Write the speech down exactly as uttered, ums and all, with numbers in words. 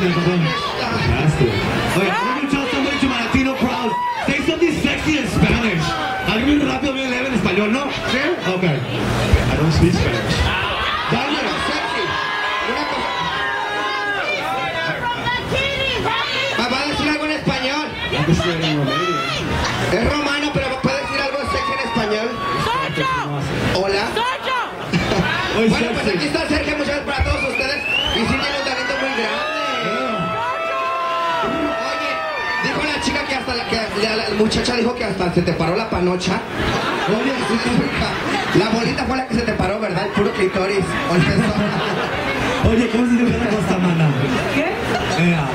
Oye, we're gonna tell somebody to my Latino crowd. Say something sexy in Spanish. Algo bien rápido, bien leve en español, ¿no? ¿Sí? Okay. I don't speak Spanish. Dale, sexy. Una cosa. Va a decir algo en español. Es romano, pero puede decir algo sexy en español. Hola. Bueno, pues aquí está Sergio, muchas gracias para todos ustedes. Y sí tiene un talento muy grande. Oye, dijo la chica que hasta la, que la, la muchacha dijo que hasta se te paró la panocha. Oye, la bolita fue la que se te paró, ¿verdad? El puro clitoris. Oye, ¿cómo se llama la costa, mana? ¿Qué?